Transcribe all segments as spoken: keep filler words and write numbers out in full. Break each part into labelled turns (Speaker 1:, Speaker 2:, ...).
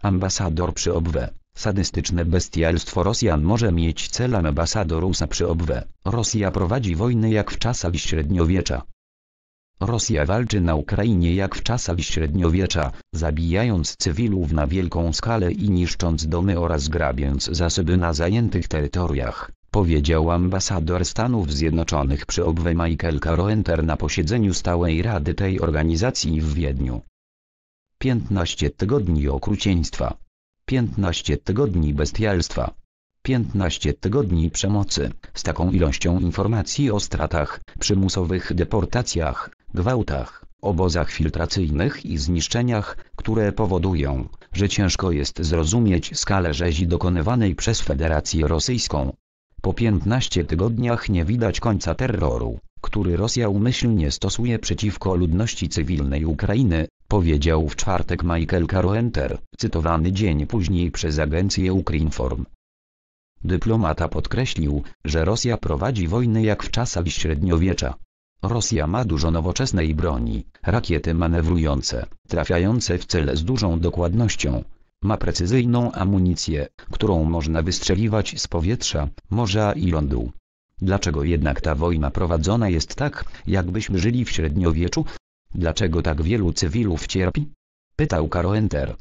Speaker 1: Ambasador przy O B W E. Sadystyczne bestialstwo Rosjan może mieć celem ambasador U S A przy O B W E. Rosja prowadzi wojnę jak w czasach średniowiecza. Rosja walczy na Ukrainie jak w czasach średniowiecza, zabijając cywilów na wielką skalę i niszcząc domy oraz grabiąc zasoby na zajętych terytoriach, powiedział ambasador Stanów Zjednoczonych przy O B W E Michael Caroenter na posiedzeniu stałej rady tej organizacji w Wiedniu. piętnaście tygodni okrucieństwa. piętnaście tygodni bestialstwa. piętnaście tygodni przemocy. Z taką ilością informacji o stratach, przymusowych deportacjach, gwałtach, obozach filtracyjnych i zniszczeniach, które powodują, że ciężko jest zrozumieć skalę rzezi dokonywanej przez Federację Rosyjską. Po piętnastu tygodniach nie widać końca terroru, który Rosja umyślnie stosuje przeciwko ludności cywilnej Ukrainy, powiedział w czwartek Michael Caroenter, cytowany dzień później przez agencję Ukrinform. Dyplomata podkreślił, że Rosja prowadzi wojnę jak w czasach średniowiecza. Rosja ma dużo nowoczesnej broni, rakiety manewrujące, trafiające w cel z dużą dokładnością. Ma precyzyjną amunicję, którą można wystrzeliwać z powietrza, morza i lądu. Dlaczego jednak ta wojna prowadzona jest tak, jakbyśmy żyli w średniowieczu? Dlaczego tak wielu cywilów cierpi? Pytał Caroenter.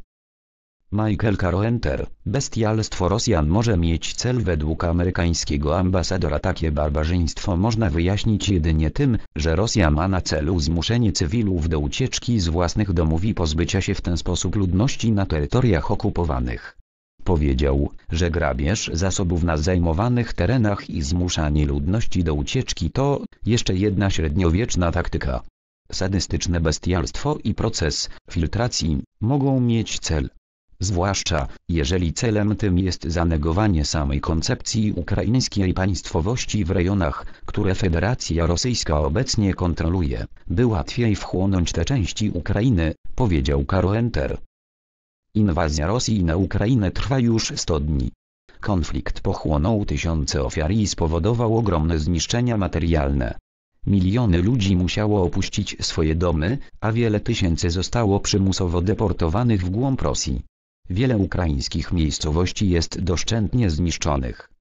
Speaker 1: Michael Caroenter, bestialstwo Rosjan może mieć cel według amerykańskiego ambasadora. Takie barbarzyństwo można wyjaśnić jedynie tym, że Rosja ma na celu zmuszenie cywilów do ucieczki z własnych domów i pozbycia się w ten sposób ludności na terytoriach okupowanych. Powiedział, że grabież zasobów na zajmowanych terenach i zmuszanie ludności do ucieczki to jeszcze jedna średniowieczna taktyka. Sadystyczne bestialstwo i proces filtracji mogą mieć cel. Zwłaszcza, jeżeli celem tym jest zanegowanie samej koncepcji ukraińskiej państwowości w rejonach, które Federacja Rosyjska obecnie kontroluje, by łatwiej wchłonąć te części Ukrainy, powiedział Caroenter. Inwazja Rosji na Ukrainę trwa już sto dni. Konflikt pochłonął tysiące ofiar i spowodował ogromne zniszczenia materialne. Miliony ludzi musiało opuścić swoje domy, a wiele tysięcy zostało przymusowo deportowanych w głąb Rosji. Wiele ukraińskich miejscowości jest doszczętnie zniszczonych.